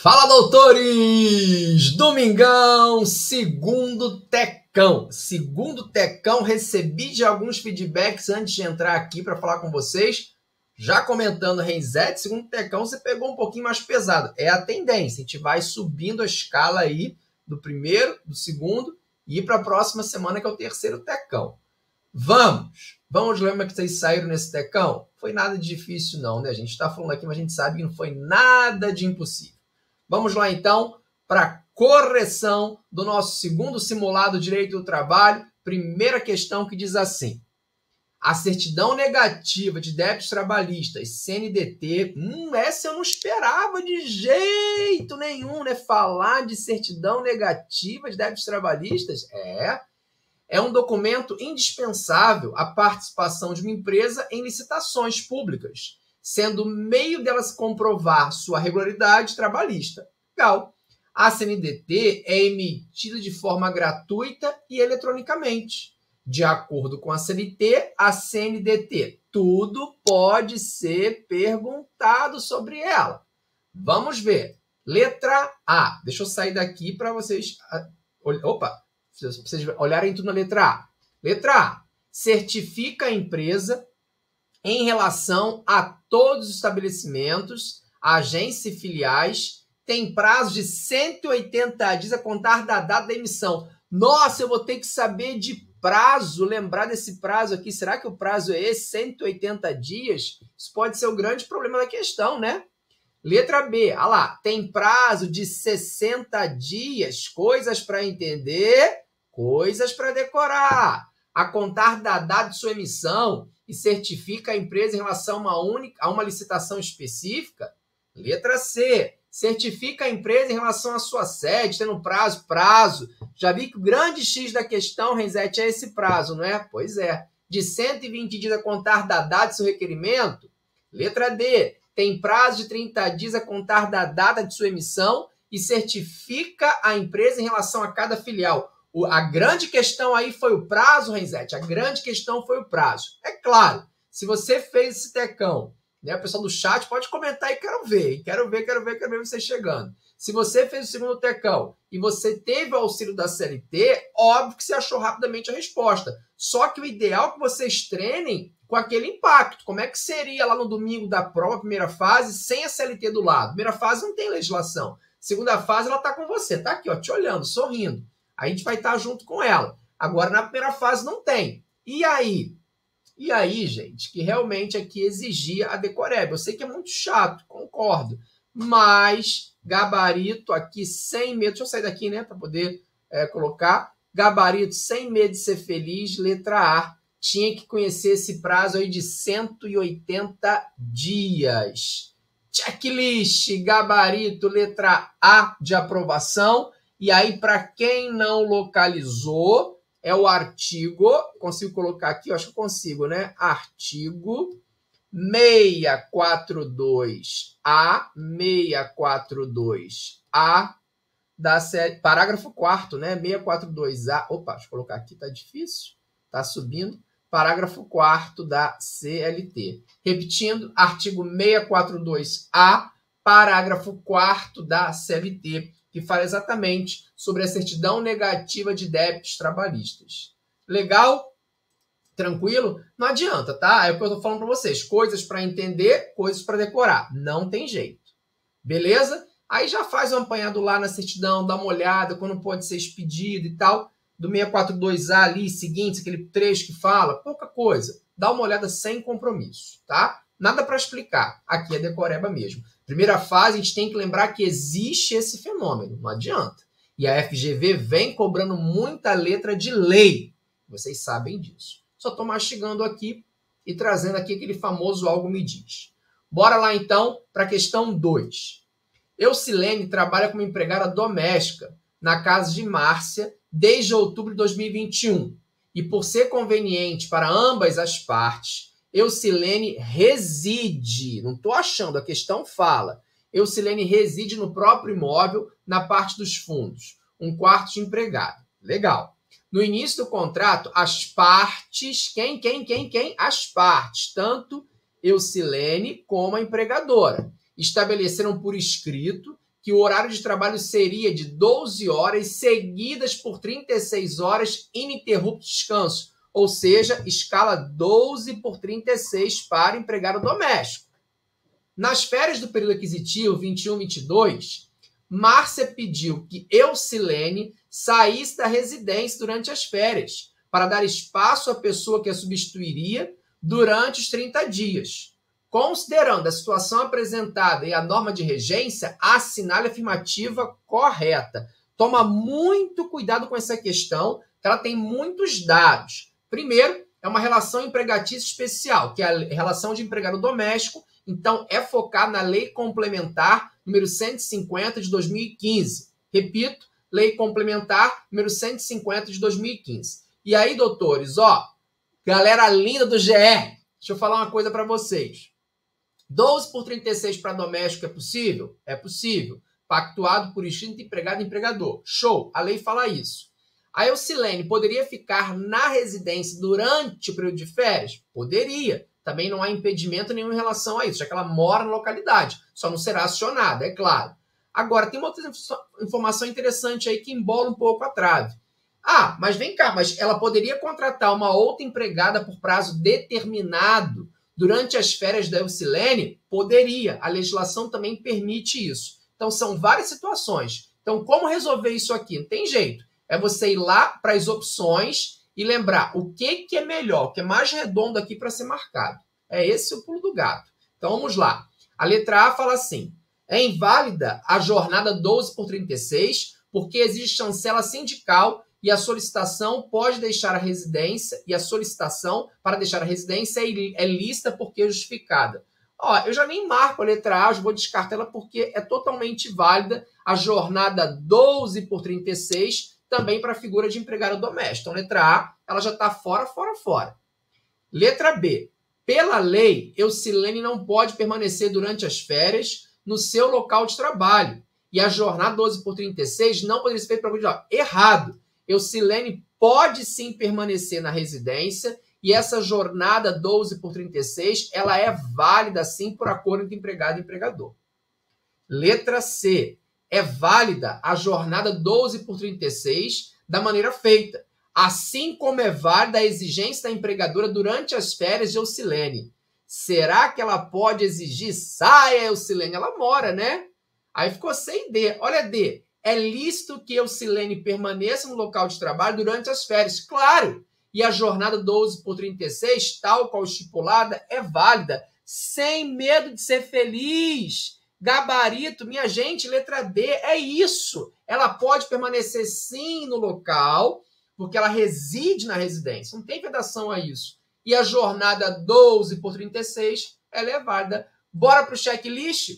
Fala, doutores! Domingão, segundo Tecão. Segundo Tecão, recebi de alguns feedbacks antes de entrar aqui para falar com vocês. Já comentando Renzetti, segundo Tecão, você pegou um pouquinho mais pesado. É a tendência, a gente vai subindo a escala aí do primeiro, do segundo e ir para a próxima semana, que é o terceiro Tecão. Vamos ver como é que vocês saíram nesse Tecão? Foi nada de difícil não, né? A gente está falando aqui, mas a gente sabe que não foi nada de impossível. Vamos lá, então, para a correção do nosso segundo simulado Direito do Trabalho. Primeira questão que diz assim: a certidão negativa de débitos trabalhistas, CNDT, essa eu não esperava de jeito nenhum, né? Falar de certidão negativa de débitos trabalhistas é um documento indispensável à participação de uma empresa em licitações públicas, sendo meio delas comprovar sua regularidade trabalhista. Legal. A CNDT é emitida de forma gratuita e eletronicamente. De acordo com a CNT, a CNDT, tudo pode ser perguntado sobre ela. Vamos ver. Letra A. Deixa eu sair daqui para vocês... Opa! Vocês olharem tudo na letra A. Letra A. Certifica a empresa em relação a todos os estabelecimentos, agências e filiais, tem prazo de 180 dias a contar da data da emissão. Nossa, eu vou ter que saber de prazo, lembrar desse prazo aqui. Será que o prazo é esse, 180 dias? Isso pode ser o grande problema da questão, né? Letra B, olha lá, tem prazo de 60 dias, coisas para entender, coisas para decorar. A contar da data de sua emissão e certifica a empresa em relação a uma licitação específica. Letra C, certifica a empresa em relação à sua sede, tendo prazo. Já vi que o grande X da questão, Renzetti, é esse prazo, não é? Pois é. De 120 dias a contar da data de seu requerimento. Letra D, tem prazo de 30 dias a contar da data de sua emissão e certifica a empresa em relação a cada filial. A grande questão aí foi o prazo, Renzetti. A grande questão foi o prazo. É claro, se você fez esse Tecão, né, o pessoal do chat pode comentar e quero ver você chegando. Se você fez o segundo Tecão e você teve o auxílio da CLT, óbvio que você achou rapidamente a resposta. Só que o ideal é que vocês treinem com aquele impacto. Como é que seria lá no domingo da prova, primeira fase, sem a CLT do lado? Primeira fase não tem legislação. Segunda fase, ela está com você. Está aqui, ó, te olhando, sorrindo. A gente vai estar junto com ela. Agora, na primeira fase, não tem. E aí? E aí, gente, que realmente aqui exigia a decoreba. Eu sei que é muito chato, concordo. Mas, gabarito aqui, sem medo. Deixa eu sair daqui, né, para poder colocar. Gabarito, sem medo de ser feliz, letra A. Tinha que conhecer esse prazo aí de 180 dias. Checklist, gabarito, letra A de aprovação. E aí, para quem não localizou, é o artigo, consigo colocar aqui, eu acho que eu consigo, né? Artigo 642A, da série, parágrafo 4º, né? 642A, opa, deixa eu colocar aqui, tá difícil, tá subindo. Parágrafo 4º da CLT. Repetindo, artigo 642A, parágrafo 4º da CLT, que fala exatamente sobre a certidão negativa de débitos trabalhistas. Legal? Tranquilo? Não adianta, tá? É o que eu estou falando para vocês. Coisas para entender, coisas para decorar. Não tem jeito. Beleza? Aí já faz um apanhado lá na certidão, dá uma olhada, quando pode ser expedido e tal. Do 642A ali, seguinte, aquele trecho que fala, pouca coisa. Dá uma olhada sem compromisso, tá? Nada para explicar. Aqui é decoreba mesmo. Primeira fase, a gente tem que lembrar que existe esse fenômeno. Não adianta. E a FGV vem cobrando muita letra de lei. Vocês sabem disso. Só estou mastigando aqui e trazendo aqui aquele famoso algo me diz. Bora lá, então, para a questão 2. Eucilene trabalha como empregada doméstica na casa de Márcia desde outubro de 2021. E por ser conveniente para ambas as partes, Eucilene reside, não estou achando, a questão fala, Eucilene reside no próprio imóvel, na parte dos fundos, um quarto de empregado. Legal. No início do contrato, as partes, quem? As partes, tanto Eucilene como a empregadora, estabeleceram por escrito que o horário de trabalho seria de 12 horas seguidas por 36 horas ininterrupto descanso, ou seja, escala 12 por 36 para empregado doméstico. Nas férias do período aquisitivo 21-22, Márcia pediu que Eucilene saísse da residência durante as férias, para dar espaço à pessoa que a substituiria durante os 30 dias. Considerando a situação apresentada e a norma de regência, assinale a afirmativa correta. Toma muito cuidado com essa questão, que ela tem muitos dados. Primeiro, é uma relação empregatícia especial, que é a relação de empregado doméstico, então é focado na Lei Complementar número 150 de 2015. Repito, Lei Complementar número 150 de 2015. E aí, doutores, galera linda do GE, deixa eu falar uma coisa para vocês. 12 por 36 para doméstico é possível? É possível. Pactuado por instinto empregado e empregador. Show, a lei fala isso. A Eucilene poderia ficar na residência durante o período de férias? Poderia. Também não há impedimento nenhum em relação a isso, já que ela mora na localidade. Só não será acionada, é claro. Agora, tem uma outra informação interessante aí que embola um pouco a trave. Mas vem cá, mas ela poderia contratar uma outra empregada por prazo determinado durante as férias da Eucilene? Poderia. A legislação também permite isso. Então, são várias situações. Então, como resolver isso aqui? Não tem jeito. É você ir lá para as opções e lembrar o que é melhor, o que é mais redondo aqui para ser marcado. É esse o pulo do gato. Então, vamos lá. A letra A fala assim: é inválida a jornada 12 por 36 porque existe chancela sindical e a solicitação pode deixar a residência, e a solicitação para deixar a residência é lícita porque é justificada. Eu já nem marco a letra A, eu vou descartar ela porque é totalmente válida a jornada 12 por 36 também para a figura de empregado doméstico. Então, letra A, ela já está fora. Letra B. Pela lei, Eucilene não pode permanecer durante as férias no seu local de trabalho. E a jornada 12 por 36 não poderia ser feita para... Errado. Eucilene pode sim permanecer na residência e essa jornada 12 por 36 ela é válida sim por acordo entre empregado e empregador. Letra C. É válida a jornada 12 por 36 da maneira feita, assim como é válida a exigência da empregadora durante as férias de Eucilene. Será que ela pode exigir saia, Eucilene? Ela mora, né? Aí ficou sem D. Olha D. É lícito que Eucilene permaneça no local de trabalho durante as férias. Claro! E a jornada 12 por 36, tal qual estipulada, é válida. Sem medo de ser feliz. Gabarito, minha gente, letra D, é isso. Ela pode permanecer sim no local, porque ela reside na residência. Não tem vedação a isso. E a jornada 12 por 36, ela é válida. Bora para o checklist?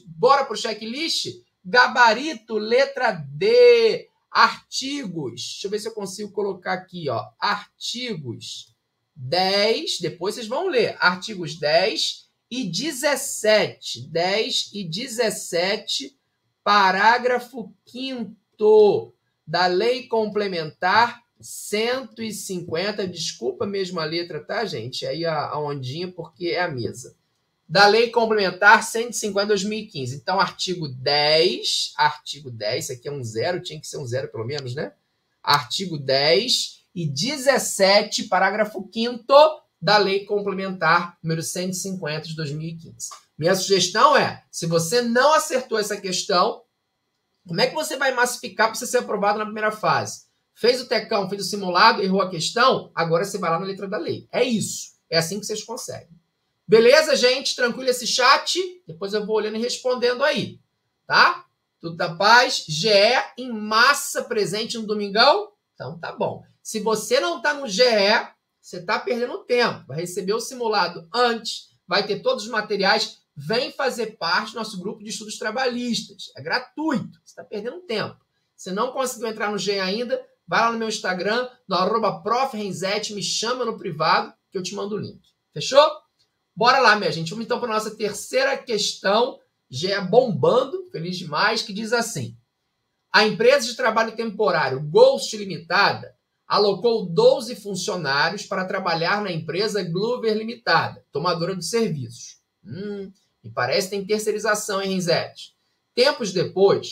Gabarito, letra D. Artigos. Deixa eu ver se eu consigo colocar aqui, Artigos 10. Depois vocês vão ler. Artigos 10 e 17. 10 e 17, parágrafo 5º da Lei Complementar 150. Desculpa mesmo a letra, tá, gente? Aí a ondinha, porque é a mesa. Da Lei Complementar 150 de 2015. Então, artigo 10, isso aqui é um 0, tinha que ser um 0 pelo menos, né? Artigo 10 e 17, parágrafo 5º da Lei Complementar número 150 de 2015. Minha sugestão é, se você não acertou essa questão, como é que você vai massificar para você ser aprovado na primeira fase? Fez o tecão, fez o simulado, errou a questão, agora você vai lá na letra da lei. É isso. É assim que vocês conseguem. Beleza, gente? Tranquilo esse chat? Depois eu vou olhando e respondendo aí, tá? Tudo da paz? GE em massa presente no domingão? Então tá bom. Se você não tá no GE, você tá perdendo tempo. Vai receber o simulado antes, vai ter todos os materiais. Vem fazer parte do nosso grupo de estudos trabalhistas. É gratuito. Você tá perdendo tempo. Se não conseguiu entrar no GE ainda, vai lá no meu Instagram, no @profrenzete, me chama no privado que eu te mando o link. Fechou? Bora lá, minha gente. Vamos então para a nossa terceira questão, já bombando, feliz demais, que diz assim: a empresa de trabalho temporário Ghost Limitada alocou 12 funcionários para trabalhar na empresa Glover Limitada, tomadora de serviços. Me parece que tem terceirização, hein, Renzete? Tempos depois,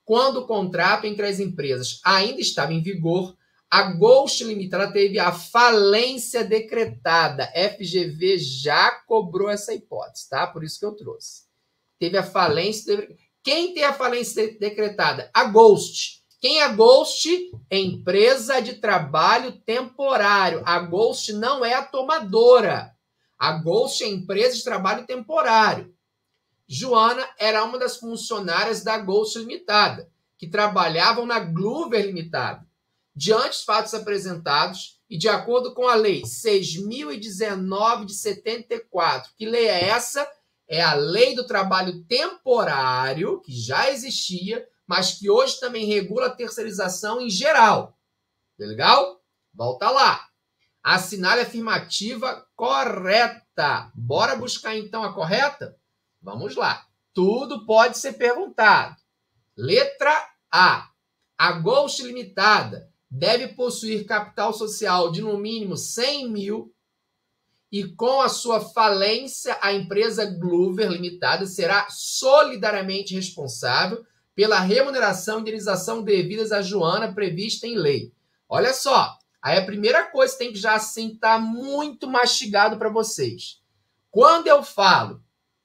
quando o contrato entre as empresas ainda estava em vigor, a Ghost Limitada teve a falência decretada. FGV já cobrou essa hipótese, tá? Por isso que eu trouxe. Teve a falência... Quem tem a falência decretada? A Ghost. Quem é a Ghost? Empresa de trabalho temporário. A Ghost não é a tomadora. A Ghost é empresa de trabalho temporário. Joana era uma das funcionárias da Ghost Limitada, que trabalhavam na Glover Limitada. Diante dos fatos apresentados e de acordo com a Lei 6.019 de 74, que lei é essa? É a Lei do Trabalho Temporário, que já existia, mas que hoje também regula a terceirização em geral. Legal? Volta lá. Assinale a afirmativa correta. Bora buscar então a correta? Vamos lá. Tudo pode ser perguntado. Letra A. A Ghost Limitada deve possuir capital social de no mínimo 100 mil e com a sua falência a empresa Glover Limitada será solidariamente responsável pela remuneração e indenização devidas a Joana prevista em lei. Olha só, aí a primeira coisa que tem que já assim estar muito mastigado para vocês. Quando eu falo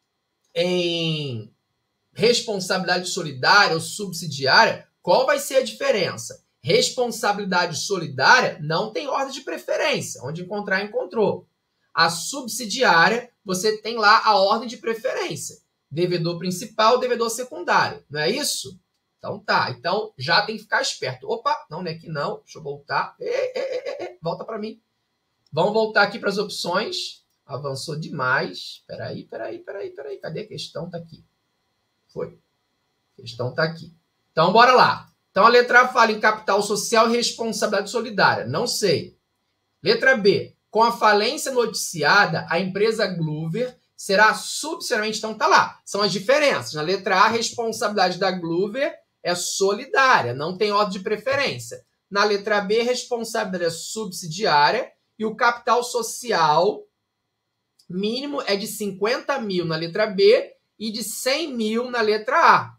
em responsabilidade solidária ou subsidiária, qual vai ser a diferença? Responsabilidade solidária não tem ordem de preferência, onde encontrar, encontrou. A subsidiária, você tem lá a ordem de preferência. Devedor principal, devedor secundário. Não é isso? Então tá. Então já tem que ficar esperto. Opa, não é aqui não. Deixa eu voltar. Volta para mim. Vamos voltar aqui para as opções. Avançou demais. Peraí. Cadê a questão? Tá aqui. Foi. A questão tá aqui. Então bora lá. Então a letra A fala em capital social e responsabilidade solidária. Não sei. Letra B. Com a falência noticiada, a empresa Glover será subsidiariamente... Então, tá lá. São as diferenças. Na letra A, a responsabilidade da Glover é solidária, não tem ordem de preferência. Na letra B, a responsabilidade é subsidiária e o capital social mínimo é de 50 mil na letra B e de 100 mil na letra A.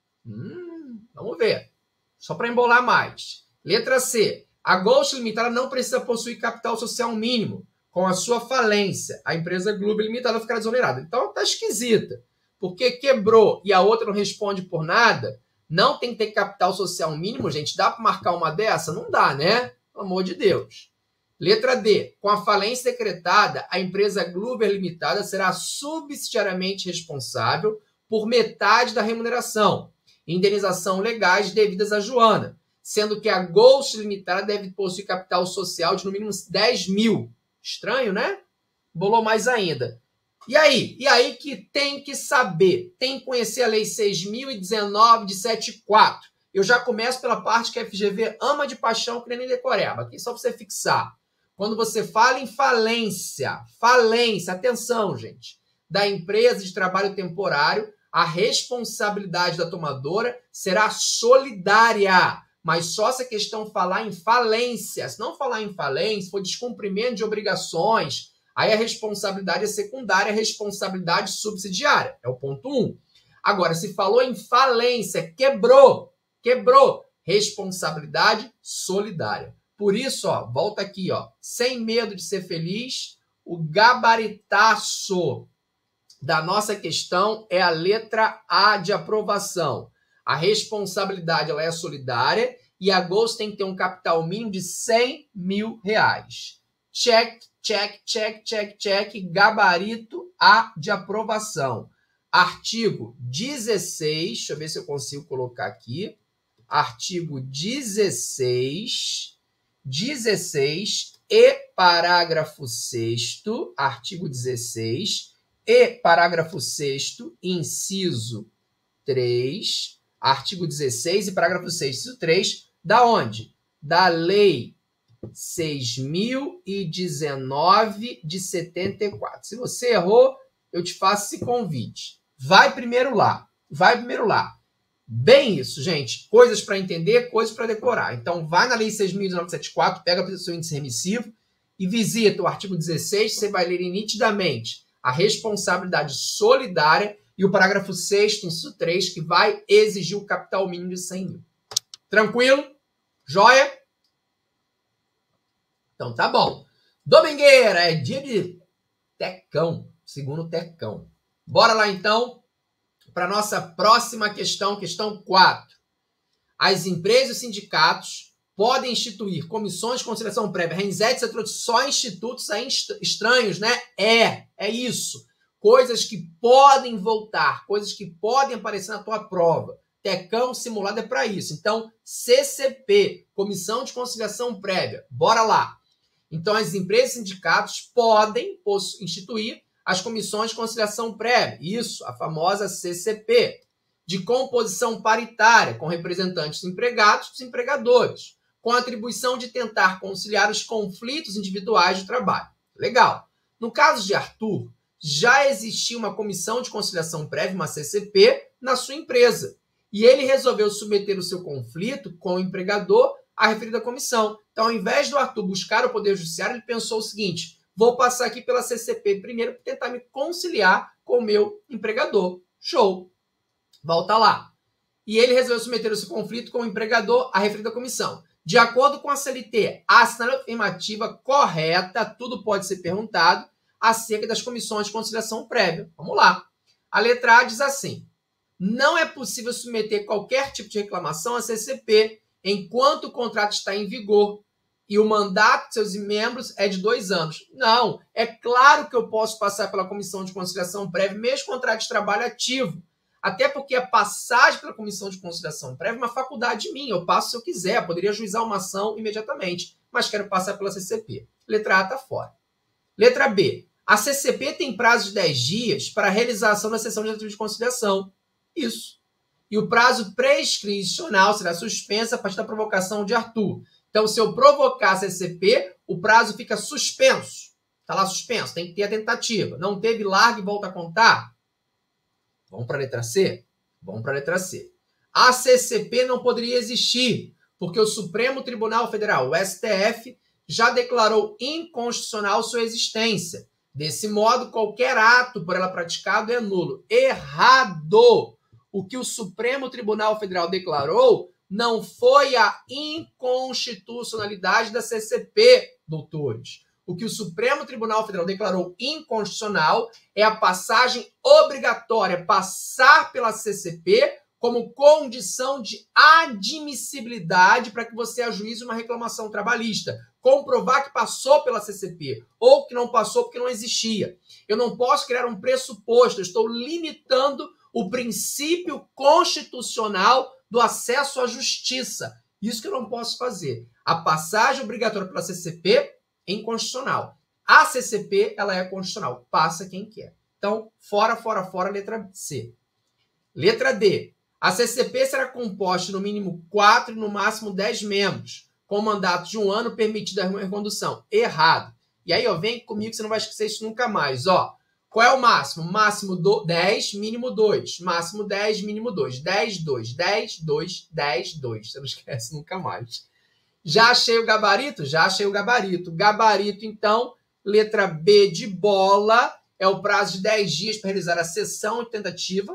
Vamos ver. Só para embolar mais. Letra C. A Ghost Limitada não precisa possuir capital social mínimo. Com a sua falência, a empresa Glover Limitada ficará desonerada. Então, tá esquisita. Porque quebrou e a outra não responde por nada, não tem que ter capital social mínimo, gente. Dá para marcar uma dessa? Não dá, né? Pelo amor de Deus. Letra D. Com a falência decretada, a empresa Glover Limitada será subsidiariamente responsável por metade da remuneração e indenização legais devidas a Joana, sendo que a Ghost Limitada deve possuir capital social de no mínimo 10 mil. Estranho, né? Bolou mais ainda. E aí? E aí que tem que saber, tem que conhecer a Lei 6.019 de 74. Eu já começo pela parte que a FGV ama de paixão, que nem decoreba. Aqui só para você fixar. Quando você fala em falência, atenção, gente, da empresa de trabalho temporário, a responsabilidade da tomadora será solidária. Mas só se a questão falar em falência. Se não falar em falência, for descumprimento de obrigações, aí a responsabilidade é secundária, a responsabilidade subsidiária. É o ponto 1. Agora, se falou em falência, quebrou, responsabilidade solidária. Por isso, ó, volta aqui, ó, sem medo de ser feliz, o gabaritaço da nossa questão é a letra A de aprovação. A responsabilidade ela é solidária e a Ghost tem que ter um capital mínimo de 100 mil reais. Check, gabarito A de aprovação. Artigo 16, deixa eu ver se eu consigo colocar aqui. Artigo 16 e parágrafo 6º, artigo 16 e parágrafo 6º, inciso 3, artigo 16 e parágrafo 6, inciso 3, da onde? Da Lei 6.019 de 74. Se você errou, eu te faço esse convite. Vai primeiro lá. Bem isso, gente. Coisas para entender, coisas para decorar. Então, vai na Lei 6.019 de 74, pega o seu índice remissivo e visita o artigo 16, você vai ler nitidamente a responsabilidade solidária E o parágrafo 6º, inciso 3, que vai exigir o capital mínimo de 100 mil. Tranquilo? Joia? Então tá bom. Domingueira, é dia de tecão, segundo tecão. Bora lá então para a nossa próxima questão, questão 4. As empresas e sindicatos podem instituir comissões de conciliação prévia. Renzetti, você trouxe só institutos aí estranhos, né? É isso. Coisas que podem voltar, coisas que podem aparecer na tua prova. Tecão simulado é para isso. Então, CCP, Comissão de Conciliação Prévia. Bora lá. Então, as empresas e sindicatos podem instituir as comissões de conciliação prévia. Isso, a famosa CCP. De composição paritária, com representantes dos empregados e dos empregadores, com a atribuição de tentar conciliar os conflitos individuais de trabalho. Legal. No caso de Arthur, já existia uma comissão de conciliação prévia, uma CCP, na sua empresa. E ele resolveu submeter o seu conflito com o empregador à referida comissão. Então, ao invés do Arthur buscar o Poder Judiciário, ele pensou o seguinte: vou passar aqui pela CCP primeiro para tentar me conciliar com o meu empregador. Show! Volta lá. E ele resolveu submeter o seu conflito com o empregador à referida comissão. De acordo com a CLT, a assinatura afirmativa correta, tudo pode ser perguntado, acerca das comissões de conciliação prévia. Vamos lá. A letra A diz assim: não é possível submeter qualquer tipo de reclamação à CCP enquanto o contrato está em vigor e o mandato de seus membros é de 2 anos. Não, é claro que eu posso passar pela comissão de conciliação prévia, mesmo contrato de trabalho ativo. Até porque a passagem pela comissão de conciliação prévia é uma faculdade minha. Eu passo se eu quiser, eu poderia ajuizar uma ação imediatamente, mas quero passar pela CCP. Letra A está fora. Letra B. A CCP tem prazo de 10 dias para a realização da sessão de conciliação. Isso. E o prazo prescricional será suspenso a partir da provocação de Arthur. Então, se eu provocar a CCP, o prazo fica suspenso. Está lá suspenso, tem que ter a tentativa. Não teve, larga e volta a contar? Vamos para a letra C? Vamos para a letra C. A CCP não poderia existir, porque o Supremo Tribunal Federal, o STF, já declarou inconstitucional sua existência. Desse modo, qualquer ato por ela praticado é nulo. Errado! O que o Supremo Tribunal Federal declarou não foi a inconstitucionalidade da CCP, doutores. O que o Supremo Tribunal Federal declarou inconstitucional é a passagem obrigatória, passar pela CCP como condição de admissibilidade para que você ajuize uma reclamação trabalhista. Comprovar que passou pela CCP ou que não passou porque não existia. Eu não posso criar um pressuposto, eu estou limitando o princípio constitucional do acesso à justiça. Isso que eu não posso fazer. A passagem obrigatória pela CCP é inconstitucional. A CCP, ela é constitucional. Passa quem quer. Então, fora, letra C. Letra D. A CCP será composta no mínimo 4 e no máximo 10 membros, com mandato de 1 ano permitida a recondução. Errado. E aí, ó, vem comigo que você não vai esquecer isso nunca mais. Ó, qual é o máximo? Máximo 10, mínimo 2. Máximo 10, mínimo 2. 10, 2. 10, 2, 10, 2. Você não esquece nunca mais. Já achei o gabarito? Já achei o gabarito. Gabarito, então, letra B de bola, é o prazo de 10 dias para realizar a sessão de tentativa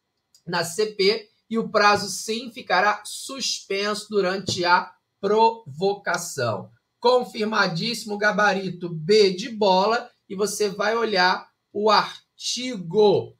na CP e o prazo, sim, ficará suspenso durante a provocação. Confirmadíssimo gabarito B de bola e você vai olhar o artigo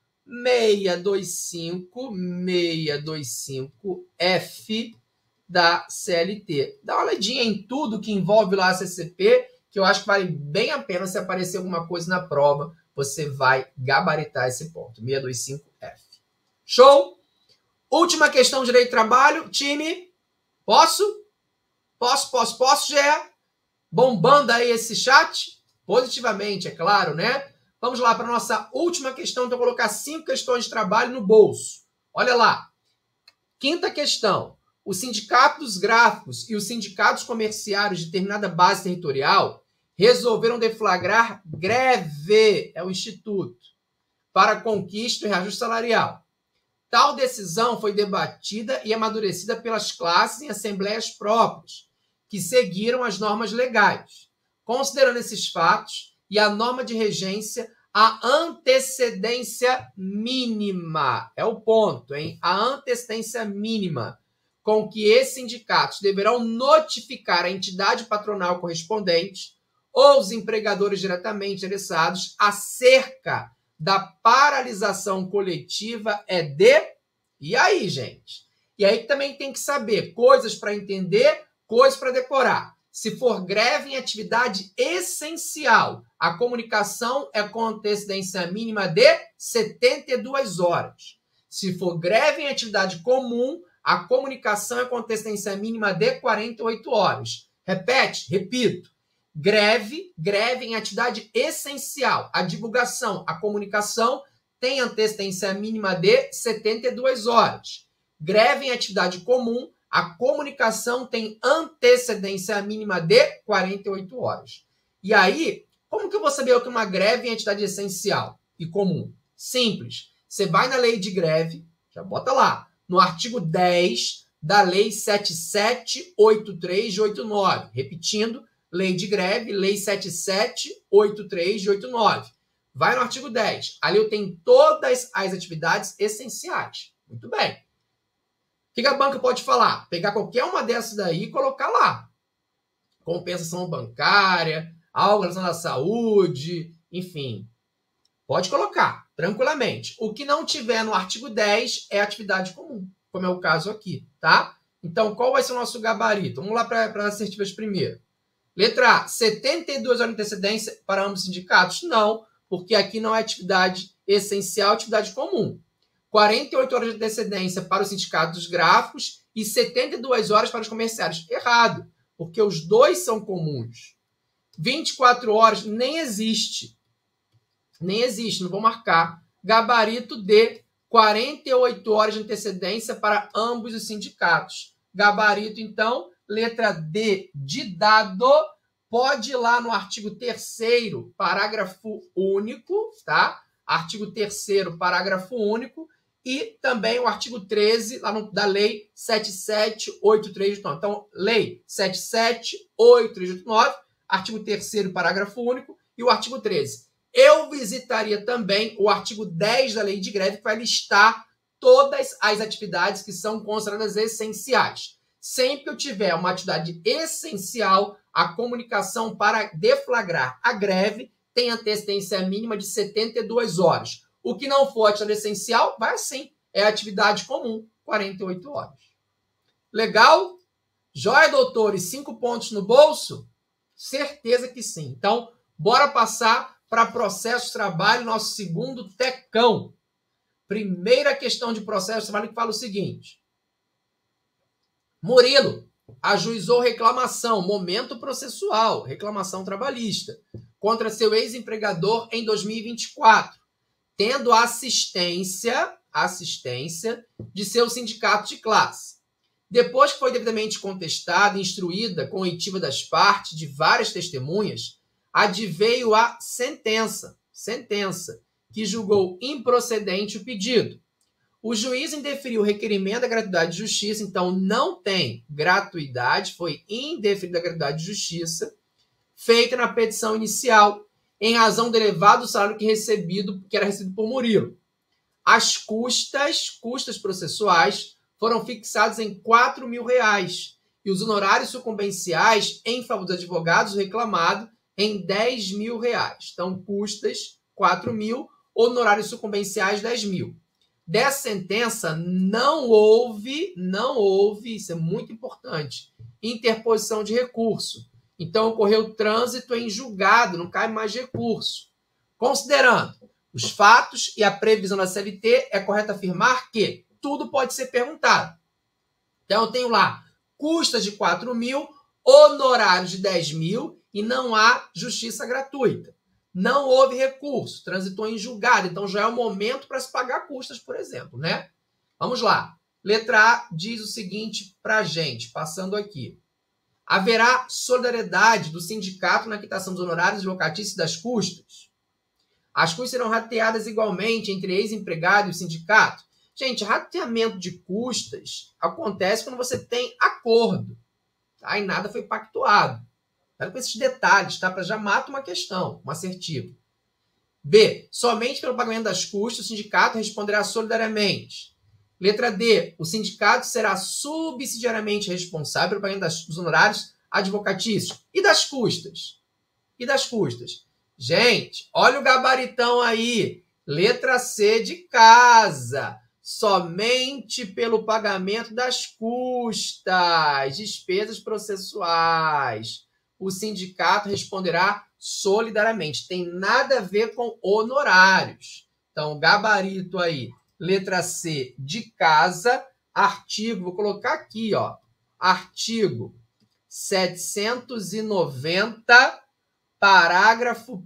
625F da CLT. Dá uma olhadinha em tudo que envolve lá a CCP, que eu acho que vale bem a pena se aparecer alguma coisa na prova, você vai gabaritar esse ponto. 625F. Show? Última questão de direito de trabalho. Time, posso? Posso, Gé? Bombando aí esse chat? Positivamente, é claro, né? Vamos lá para a nossa última questão. Então, vou colocar 5 questões de trabalho no bolso. Olha lá. Quinta questão. O Sindicato dos Gráficos e os sindicatos comerciários de determinada base territorial resolveram deflagrar greve, é o Instituto, para a conquista e reajuste salarial. Tal decisão foi debatida e amadurecida pelas classes em assembleias próprias, que seguiram as normas legais. Considerando esses fatos e a norma de regência, A antecedência mínima é o ponto, hein? A antecedência mínima com que esses sindicatos deverão notificar a entidade patronal correspondente ou os empregadores diretamente interessados acerca da paralisação coletiva é de... E aí, gente? E aí também tem que saber coisas para entender, coisas para decorar. Se for greve em atividade essencial, a comunicação é com antecedência mínima de 72 horas. Se for greve em atividade comum, a comunicação é com antecedência mínima de 48 horas. Repito. Greve em atividade essencial. A divulgação, a comunicação tem antecedência mínima de 72 horas. Greve em atividade comum, a comunicação tem antecedência mínima de 48 horas. E aí, como que eu vou saber o que é uma greve em atividade essencial e comum? Simples. Você vai na lei de greve, já bota lá, no artigo 10 da lei 7783 de 89. Repetindo, lei de greve, lei 7783 de 89. Vai no artigo 10. Ali eu tenho todas as atividades essenciais. Muito bem. O que a banca pode falar? Pegar qualquer uma dessas daí e colocar lá. Compensação bancária, algo relacionado à saúde, enfim. Pode colocar, tranquilamente. O que não tiver no artigo 10 é atividade comum, como é o caso aqui, tá? Então, qual vai ser o nosso gabarito? Vamos lá para as assertivas primeiro. Letra A, 72 horas de antecedência para ambos os sindicatos? Não, porque aqui não é atividade essencial, é atividade comum. 48 horas de antecedência para os sindicatos gráficos e 72 horas para os comerciários. Errado, porque os dois são comuns. 24 horas nem existe. Nem existe, não vou marcar. Gabarito D, 48 horas de antecedência para ambos os sindicatos. Gabarito, então, letra D de dado, pode ir lá no artigo 3º, parágrafo único, tá? Artigo 3º, parágrafo único, e também o artigo 13 lá da lei 778389. Então, lei 778389, artigo 3º, parágrafo único, e o artigo 13. Eu visitaria também o artigo 10 da lei de greve, que vai listar todas as atividades que são consideradas essenciais. Sempre que eu tiver uma atividade essencial, a comunicação para deflagrar a greve tem antecedência mínima de 72 horas. O que não for atividade essencial, vai assim. É atividade comum, 48 horas. Legal? Joia, doutores? 5 pontos no bolso? Certeza que sim. Então, bora passar para processo de trabalho, nosso segundo tecão. Primeira questão de processo de trabalho que fala o seguinte. Murilo ajuizou reclamação, momento processual, reclamação trabalhista, contra seu ex-empregador em 2024, tendo assistência de seu sindicato de classe. Depois que foi devidamente contestada, instruída com oitiva das partes de várias testemunhas, adveio a sentença, que julgou improcedente o pedido. O juiz indeferiu o requerimento da gratuidade de justiça, então não tem gratuidade, foi indeferida a gratuidade de justiça, feita na petição inicial, em razão do elevado salário que era recebido por Murilo. As custas processuais foram fixadas em R$4.000 e os honorários sucumbenciais em favor dos advogados reclamado em R$10.000. Então, custas, 4.000, honorários sucumbenciais, 10.000. Dessa sentença, não houve, isso é muito importante, interposição de recurso. Então, ocorreu trânsito em julgado, não cai mais recurso. Considerando os fatos e a previsão da CLT, é correto afirmar que tudo pode ser perguntado. Então, eu tenho lá custas de 4.000, honorários de 10.000 e não há justiça gratuita. Não houve recurso, transitou em julgado, então já é o momento para se pagar custas, por exemplo, né? Vamos lá. Letra A diz o seguinte para a gente, passando aqui. Haverá solidariedade do sindicato na quitação dos honorários locatícios das custas? As custas serão rateadas igualmente entre ex-empregado e o sindicato? Gente, rateamento de custas acontece quando você tem acordo, tá? E nada foi pactuado. Olha com esses detalhes, tá? Para já matar uma questão, uma assertiva. B. Somente pelo pagamento das custas, o sindicato responderá solidariamente. Letra D. O sindicato será subsidiariamente responsável pelo pagamento dos honorários advocatícios. E das custas? E das custas? Gente, olha o gabaritão aí. Letra C de casa. Somente pelo pagamento das custas, despesas processuais. O sindicato responderá solidariamente. Tem nada a ver com honorários. Então, gabarito aí. Letra C de casa. Artigo, vou colocar aqui, ó. Artigo 790, parágrafo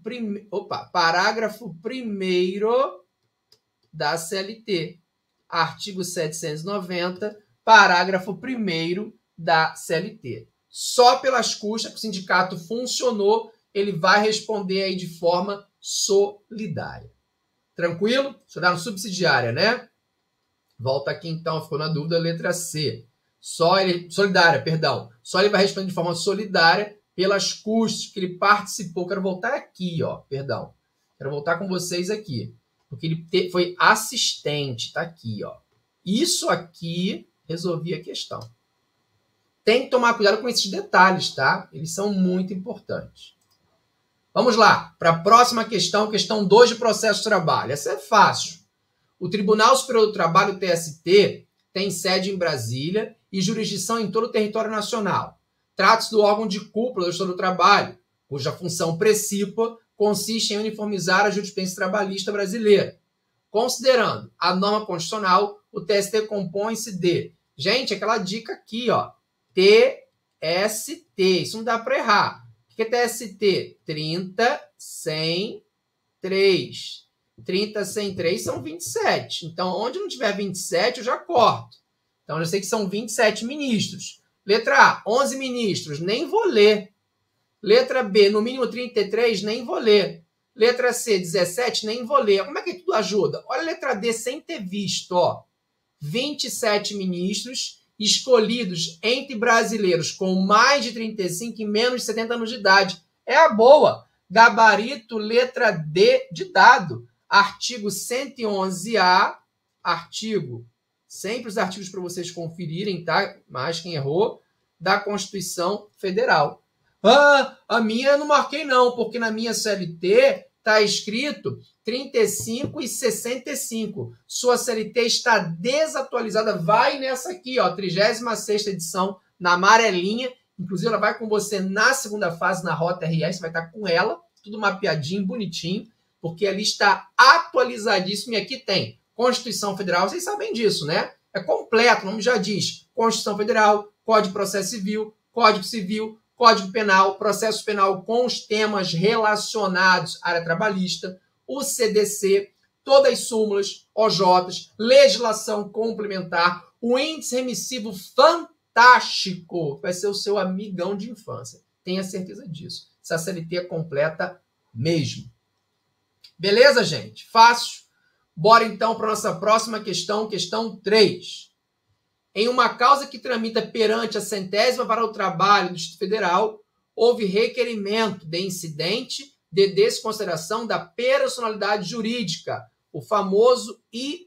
1º da CLT. Artigo 790, parágrafo 1º da CLT. Só pelas custas que o sindicato funcionou, ele vai responder aí de forma solidária. Tranquilo? Estudaram subsidiária, né? Volta aqui então, ficou na dúvida, letra C. Solidária, perdão. Só ele vai responder de forma solidária pelas custas que ele participou. Quero voltar aqui, ó, perdão. Quero voltar com vocês aqui. Porque ele foi assistente, tá aqui, ó. Isso aqui resolvia a questão. Tem que tomar cuidado com esses detalhes, tá? Eles são muito importantes. Vamos lá, para a próxima questão, questão 2 de processo de trabalho. Essa é fácil. O Tribunal Superior do Trabalho, TST, tem sede em Brasília e jurisdição em todo o território nacional. Trata-se do órgão de cúpula do Estado do Trabalho, cuja função principal consiste em uniformizar a jurisprudência trabalhista brasileira. Considerando a norma constitucional, o TST compõe-se de... Gente, aquela dica aqui, ó. TST. Isso não dá para errar. O que é TST? 30, 100, 3. 30, 100, 3 são 27. Então, onde não tiver 27, eu já corto. Então, eu sei que são 27 ministros. Letra A, 11 ministros. Nem vou ler. Letra B, no mínimo 33, nem vou ler. Letra C, 17, nem vou ler. Como é que tudo ajuda? Olha a letra D sem ter visto, ó. 27 ministros escolhidos entre brasileiros com mais de 35 e menos de 70 anos de idade. É a boa. Gabarito, letra D de dado. Artigo 111A, artigo, sempre os artigos para vocês conferirem, tá? Mas quem errou, da Constituição Federal. Ah, a minha eu não marquei não, porque na minha CLT está escrito 35 e 65. Sua CLT está desatualizada. Vai nessa aqui, ó, 36ª edição, na amarelinha. Inclusive, ela vai com você na segunda fase, na Rota RS, vai estar com ela, tudo mapeadinho, bonitinho, porque ali está atualizadíssimo. E aqui tem Constituição Federal, vocês sabem disso, né? É completo, o nome já diz. Constituição Federal, Código de Processo Civil, Código Civil, Código Penal, Processo Penal com os temas relacionados à área trabalhista, o CDC, todas as súmulas, OJs, legislação complementar, o índice remissivo fantástico, vai ser o seu amigão de infância. Tenha certeza disso. Essa CLT é completa mesmo. Beleza, gente? Fácil. Bora então para a nossa próxima questão, questão 3. Em uma causa que tramita perante a 100ª Vara do Trabalho do Distrito Federal, houve requerimento de incidente de desconsideração da personalidade jurídica, o famoso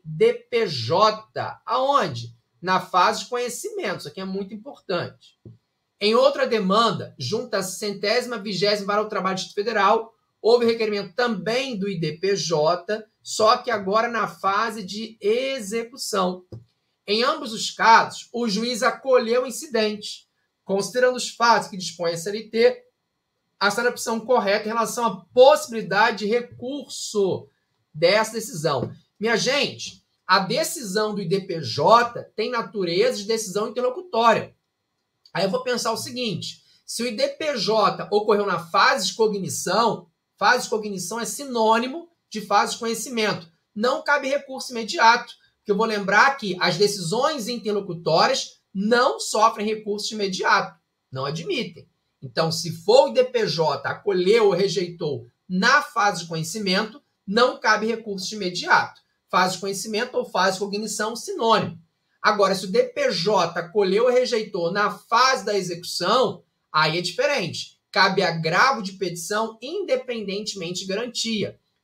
IDPJ. Aonde? Na fase de conhecimento. Isso aqui é muito importante. Em outra demanda, junto à 120ª Vara do Trabalho do Distrito Federal, houve requerimento também do IDPJ, só que agora na fase de execução. Em ambos os casos, o juiz acolheu o incidente, considerando os fatos que dispõe a CLT, essa era a opção correta em relação à possibilidade de recurso dessa decisão. Minha gente, a decisão do IDPJ tem natureza de decisão interlocutória. Aí eu vou pensar o seguinte, se o IDPJ ocorreu na fase de cognição é sinônimo de fase de conhecimento. Não cabe recurso imediato. Que eu vou lembrar que as decisões interlocutórias não sofrem recurso imediato, não admitem. Então, se for o IDPJ acolheu ou rejeitou na fase de conhecimento, não cabe recurso imediato. Fase de conhecimento ou fase de cognição, sinônimo. Agora, se o IDPJ acolheu ou rejeitou na fase da execução, aí é diferente. Cabe agravo de petição independentemente de garantia.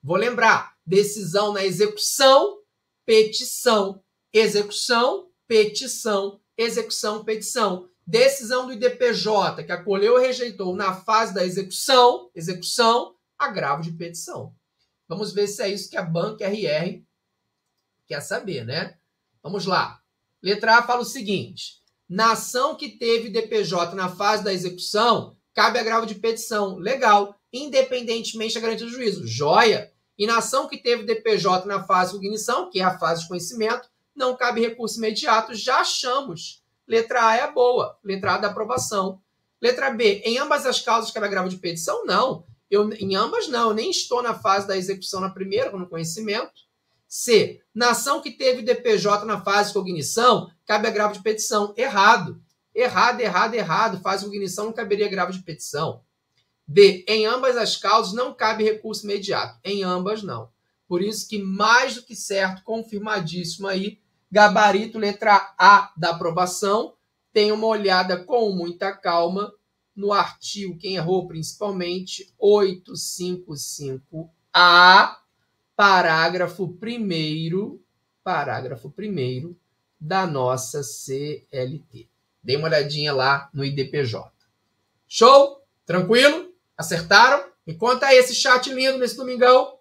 Vou lembrar, decisão na execução, petição. Execução, petição, execução, petição. Decisão do IDPJ, que acolheu ou rejeitou na fase da execução, agravo de petição. Vamos ver se é isso que a Banca RR quer saber, né? Vamos lá. Letra A fala o seguinte: na ação que teve IDPJ na fase da execução, cabe agravo de petição. Legal. Independentemente da garantia do juízo. Joia. E na ação que teve DPJ na fase de cognição, que é a fase de conhecimento, não cabe recurso imediato. Já achamos. Letra A é a boa. Letra A da aprovação. Letra B. Em ambas as causas cabe agravo de petição? Não. Em ambas não. Eu nem estou na fase da execução na primeira, no conhecimento. C. Na ação que teve DPJ na fase de cognição, cabe agravo de petição. Errado. Errado. Fase de cognição não caberia agravo de petição. D. Em ambas as causas não cabe recurso imediato. Em ambas, não. Por isso que, mais do que certo, confirmadíssimo aí, gabarito, letra A da aprovação. Tenha uma olhada com muita calma no artigo, quem errou principalmente, 855A, parágrafo 1º da nossa CLT. Dê uma olhadinha lá no IDPJ. Show? Tranquilo? Acertaram? Me conta aí esse chat lindo nesse domingão.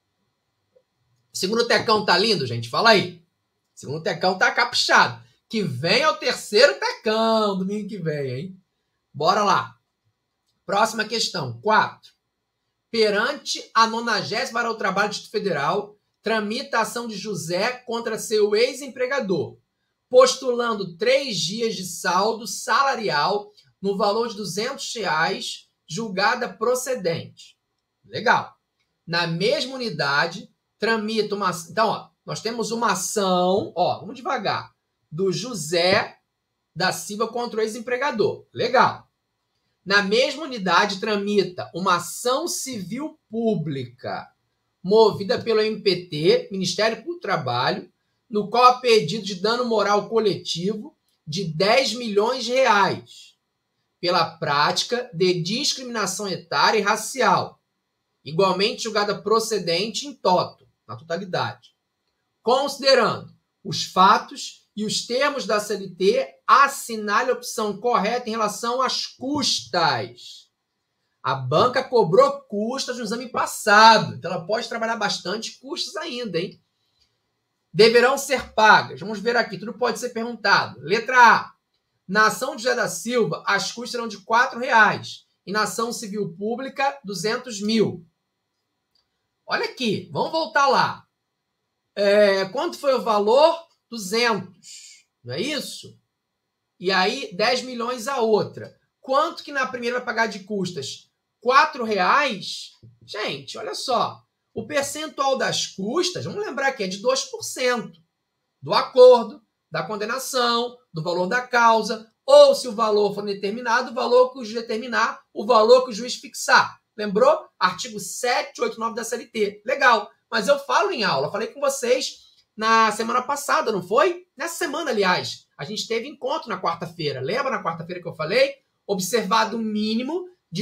Segundo Tecão tá lindo, gente? Fala aí. Segundo Tecão tá caprichado. Que vem é o terceiro Tecão, domingo que vem, hein? Bora lá. Próxima questão, 4. Perante a 90ª Vara do Trabalho do Distrito Federal, tramita a ação de José contra seu ex-empregador, postulando 3 dias de saldo salarial no valor de R$200, julgada procedente. Legal. Na mesma unidade, tramita uma... Então, ó, nós temos uma ação, ó, vamos devagar, do José da Silva contra o ex-empregador. Legal. Na mesma unidade, tramita uma ação civil pública movida pelo MPT, Ministério Público do Trabalho, no qual há pedido de dano moral coletivo de R$10 milhões pela prática de discriminação etária e racial, igualmente julgada procedente em toto, na totalidade. Considerando os fatos e os termos da CLT, assinale a opção correta em relação às custas. A banca cobrou custas no exame passado, então ela pode trabalhar bastante custas ainda, hein? Deverão ser pagas. Vamos ver aqui, tudo pode ser perguntado. Letra A. Na ação de José da Silva, as custas serão de R$4. E na ação civil pública, 200 mil. Olha aqui, vamos voltar lá. Quanto foi o valor? 200. Não é isso? E aí, 10 milhões a outra. Quanto que na primeira vai pagar de custas? R$4? Gente, olha só. O percentual das custas, vamos lembrar que é de 2%. Do acordo, da condenação, do valor da causa, ou se o valor for determinado, o valor que o juiz determinar, o valor que o juiz fixar. Lembrou? Artigo 789 da CLT. Legal. Mas eu falo em aula, falei com vocês na semana passada, não foi? Nessa semana, aliás. A gente teve encontro na quarta-feira. Lembra na quarta-feira que eu falei? Observado um mínimo de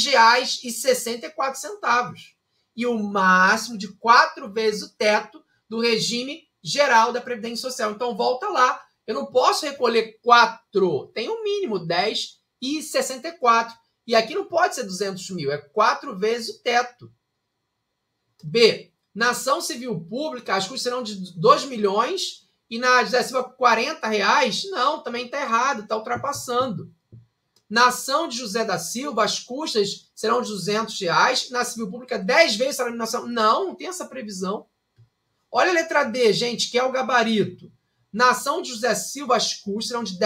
R$10,64. E o máximo de 4 vezes o teto do regime geral da Previdência Social. Então, volta lá. Eu não posso recolher 4. Tem um mínimo, 10,64. E aqui não pode ser 200 mil. É 4 vezes o teto. B. Na ação civil pública, as custas serão de 2 milhões. E na José Silva, R$40? Não, também está errado. Está ultrapassando. Na ação de José da Silva, as custas serão de R$200. Na civil pública, 10 vezes a eliminação. Não tem essa previsão. Olha a letra D, gente, que é o gabarito. Na ação de José Silva, as custas serão de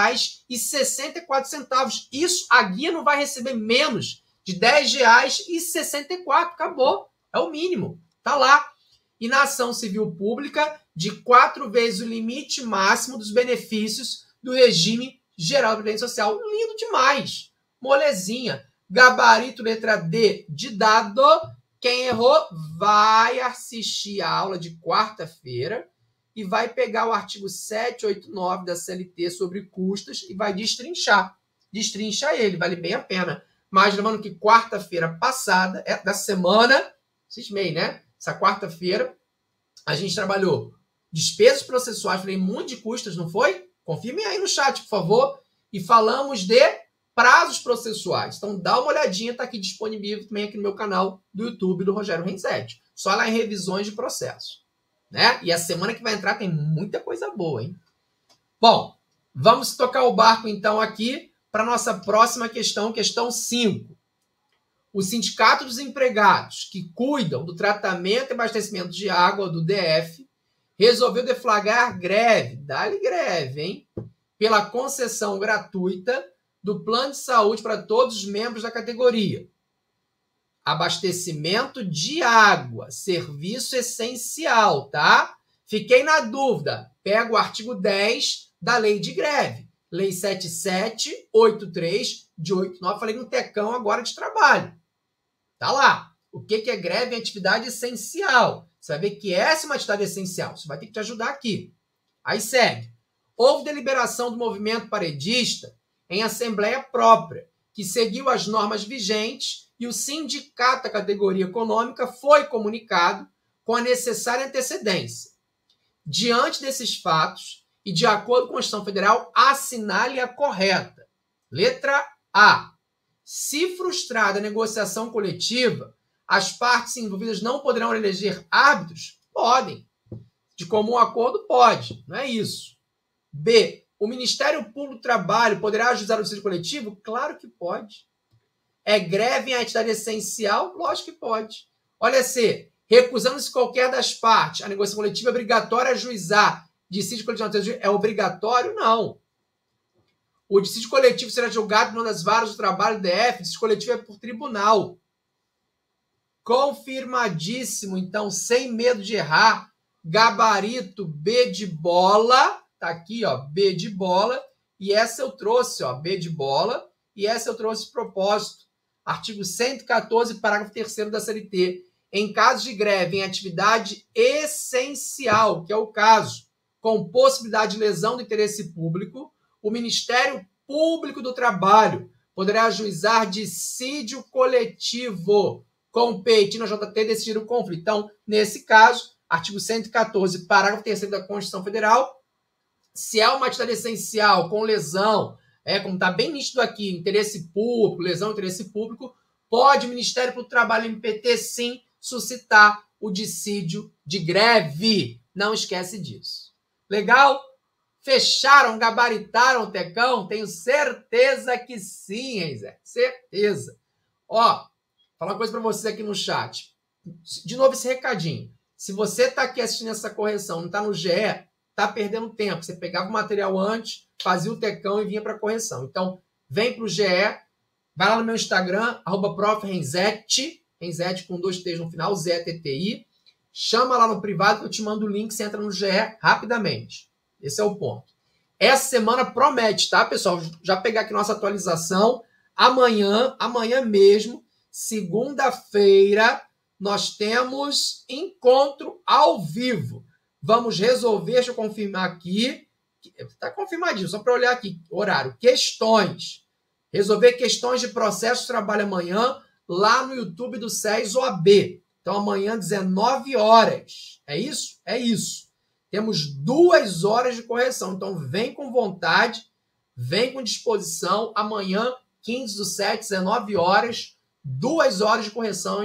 R$10,64. Isso, a guia não vai receber menos de R$10,64. Acabou. É o mínimo. Está lá. E na ação civil pública, de 4 vezes o limite máximo dos benefícios do regime geral da Previdência Social. Lindo demais. Molezinha. Gabarito, letra D, de dado. Quem errou vai assistir a aula de quarta-feira e vai pegar o artigo 789 da CLT sobre custas e vai destrinchar. Destrincha ele, vale bem a pena. Mas lembrando que quarta-feira passada, da semana, cismei, né? Essa quarta-feira a gente trabalhou despesas processuais, falei um monte de custas, não foi? Confirme aí no chat, por favor. E falamos de prazos processuais. Então dá uma olhadinha, tá aqui disponível também aqui no meu canal do YouTube do Rogério Renzetti. Só lá em revisões de processo, né? E a semana que vai entrar tem muita coisa boa, hein? Bom, vamos tocar o barco então aqui para nossa próxima questão, questão 5. O Sindicato dos Empregados, que cuidam do tratamento e abastecimento de água do DF, resolveu deflagrar greve, dá-lhe greve, hein? Pela concessão gratuita do plano de saúde para todos os membros da categoria. Abastecimento de água, serviço essencial, tá? Fiquei na dúvida. Pega o artigo 10 da lei de greve. Lei 7783 de 89. Falei no tecão agora de trabalho. Tá lá. O que é greve em atividade essencial? Você vai ver que essa é uma atividade essencial. Isso vai ter que te ajudar aqui. Aí segue. Houve deliberação do movimento paredista em assembleia própria, que seguiu as normas vigentes e o sindicato da categoria econômica foi comunicado com a necessária antecedência. Diante desses fatos e de acordo com a Constituição Federal, assinale a correta. Letra A. Se frustrada a negociação coletiva, as partes envolvidas não poderão eleger árbitros? Podem. De comum acordo, pode. Não é isso. B. O Ministério Público do Trabalho poderá ajuizar o dissídio coletivo? Claro que pode. É greve em atividade essencial? Lógico que pode. Olha C. Recusando-se qualquer das partes, a negociação coletiva é obrigatória ajuizar. Dissídio coletivo é obrigatório? Não. O dissídio coletivo será julgado numa das varas do trabalho do DF, dissídio coletivo é por tribunal. Confirmadíssimo, então, sem medo de errar, gabarito B de bola, tá aqui, ó, B de bola, e essa eu trouxe, ó, B de bola, e essa eu trouxe de propósito. Artigo 114, parágrafo 3º da CLT. Em caso de greve em atividade essencial, que é o caso, com possibilidade de lesão do interesse público, o Ministério Público do Trabalho poderá ajuizar dissídio coletivo, competindo a JT decidir o conflito. Então, nesse caso, artigo 114, parágrafo 3º da Constituição Federal, se é uma atividade essencial com lesão, como está bem nítido aqui, interesse público, lesão interesse público, pode o Ministério Público do Trabalho, MPT, sim, suscitar o dissídio de greve. Não esquece disso. Legal? Fecharam, gabaritaram o tecão? Tenho certeza que sim, hein, Zé? Certeza. Ó, falar uma coisa para vocês aqui no chat. De novo esse recadinho. Se você está aqui assistindo essa correção, não está no GE, está perdendo tempo. Você pegava o material antes, fazia o tecão e vinha para a correção. Então, vem para o GE, vai lá no meu Instagram, @profrenzetti, Renzetti com 2 T's no final, ZTTI. Chama lá no privado que eu te mando o link, você entra no GE rapidamente. Esse é o ponto. Essa semana promete, tá, pessoal? Já pegar aqui nossa atualização. Amanhã mesmo, segunda-feira, nós temos encontro ao vivo. Vamos resolver, deixa eu confirmar aqui. Está confirmadinho, só para olhar aqui. Horário. Questões. Resolver questões de processo de trabalho amanhã, lá no YouTube do SES OAB. Então, amanhã, 19 horas. É isso? É isso. Temos 2 horas de correção. Então, vem com vontade, vem com disposição. Amanhã, 15/7, 19 horas, 2 horas de correção,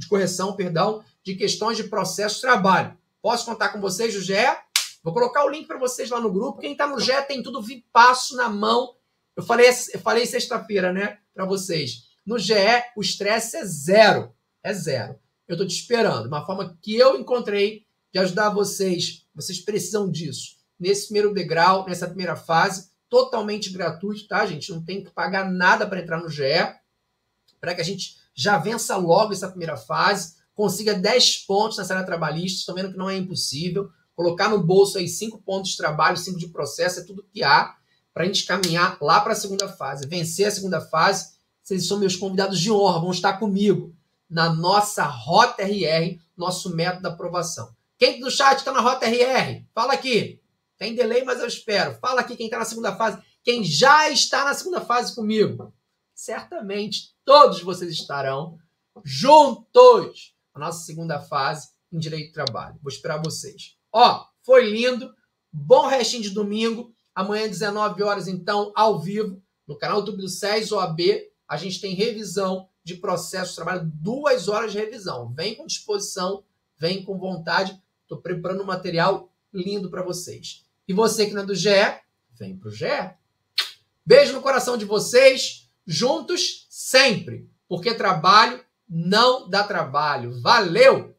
de questões de processo de trabalho. Posso contar com vocês, GE? Vou colocar o link para vocês lá no grupo. Quem está no GE tem tudo vipasso na mão. Eu falei sexta-feira, né, para vocês. No GE, o estresse é zero. É zero. Eu estou te esperando. Uma forma que eu encontrei de ajudar vocês. Vocês precisam disso. Nesse primeiro degrau, nessa primeira fase, totalmente gratuito, tá, gente? Não tem que pagar nada para entrar no GE. Para que a gente já vença logo essa primeira fase, consiga 10 pontos na área trabalhista. Estão vendo que não é impossível. Colocar no bolso aí 5 pontos de trabalho, 5 de processo, é tudo que há para a gente caminhar lá para a segunda fase. Vencer a segunda fase. Vocês são meus convidados de honra, vão estar comigo na nossa Rota RR, nosso método de aprovação. Quem do chat está na Rota RR? Fala aqui. Tem delay, mas eu espero. Fala aqui quem está na segunda fase. Quem já está na segunda fase comigo. Certamente todos vocês estarão juntos a nossa segunda fase em Direito do Trabalho. Vou esperar vocês. Ó, foi lindo. Bom restinho de domingo. Amanhã, 19 horas, então, ao vivo, no canal YouTube do SES OAB, a gente tem revisão de processo de trabalho, 2 horas de revisão. Vem com disposição, vem com vontade. Estou preparando um material lindo para vocês. E você que não é do GE, vem pro GE. Beijo no coração de vocês, juntos sempre, porque trabalho não dá trabalho. Valeu!